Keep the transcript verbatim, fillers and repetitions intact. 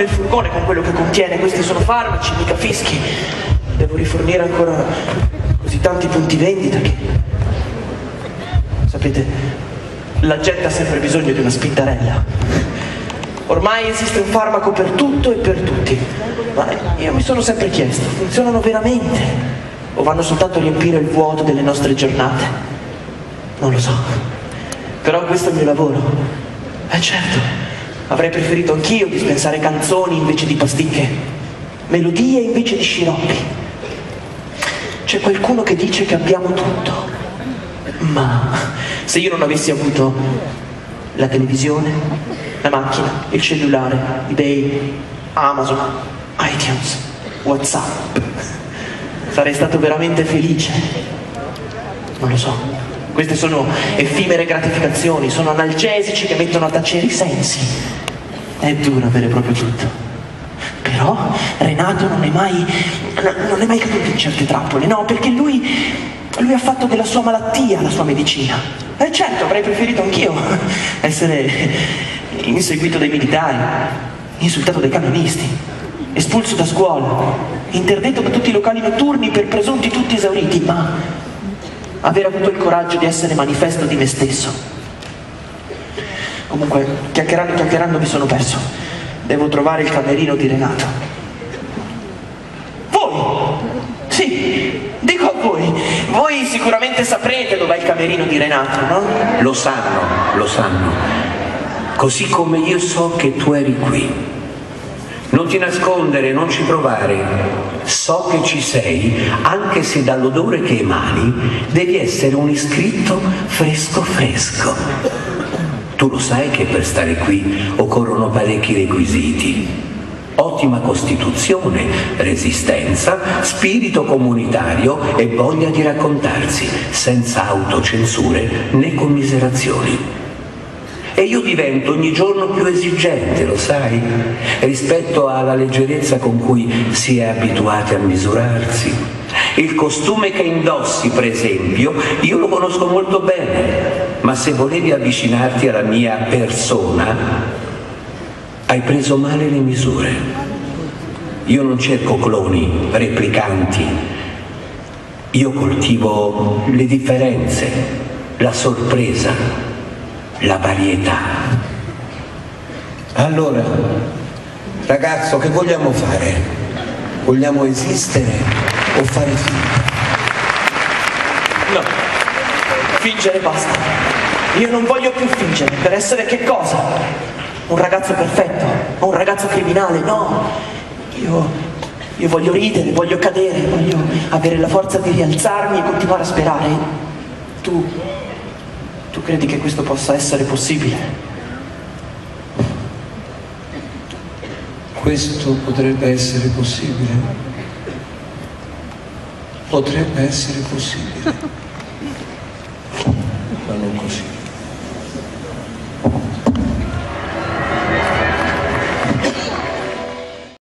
nel furgone con quello che contiene. Questi sono farmaci, mica fischi. Devo rifornire ancora così tanti punti vendita che... Sapete, la gente ha sempre bisogno di una spintarella. Ormai esiste un farmaco per tutto e per tutti. Ma io mi sono sempre chiesto, funzionano veramente? O vanno soltanto a riempire il vuoto delle nostre giornate? Non lo so. Però questo è il mio lavoro. Eh certo, avrei preferito anch'io dispensare canzoni invece di pasticche, melodie invece di sciroppi. C'è qualcuno che dice che abbiamo tutto. Ma se io non avessi avuto la televisione, la macchina, il cellulare, eBay, Amazon, iTunes, WhatsApp, sarei stato veramente felice. Non lo so. Queste sono effimere gratificazioni, sono analgesici che mettono a tacere i sensi. È duro avere proprio tutto. Però Renato non è mai, non è mai caduto in certe trappole, no, perché lui... Lui ha fatto della sua malattia la sua medicina. E certo, avrei preferito anch'io essere inseguito dai militari, insultato dai camionisti, espulso da scuola, interdetto da tutti i locali notturni per presunti tutti esauriti, ma aver avuto il coraggio di essere manifesto di me stesso. Comunque, chiacchierando chiacchierando mi sono perso. Devo trovare il camerino di Renato. Voi! Sì! Dico a voi, voi sicuramente saprete dov'è il camerino di Renato, no? Lo sanno, lo sanno. Così come io so che tu eri qui. Non ti nascondere, non ci provare. So che ci sei, anche se dall'odore che emani devi essere un iscritto fresco fresco. Tu lo sai che per stare qui occorrono parecchi requisiti. Ottima costituzione, resistenza, spirito comunitario e voglia di raccontarsi, senza autocensure né commiserazioni. E io divento ogni giorno più esigente, lo sai, rispetto alla leggerezza con cui si è abituati a misurarsi. Il costume che indossi, per esempio, io lo conosco molto bene, ma se volevi avvicinarti alla mia persona, hai preso male le misure. Io non cerco cloni, replicanti. Io coltivo le differenze, la sorpresa, la varietà. Allora, ragazzo, che vogliamo fare? Vogliamo esistere o fare finta? No, fingere basta. Io non voglio più fingere. Per essere che cosa? Un ragazzo perfetto, o un ragazzo criminale, no. Io, io voglio ridere, voglio cadere, voglio avere la forza di rialzarmi e continuare a sperare. Tu, tu credi che questo possa essere possibile? Questo potrebbe essere possibile. Potrebbe essere possibile. Ma non così.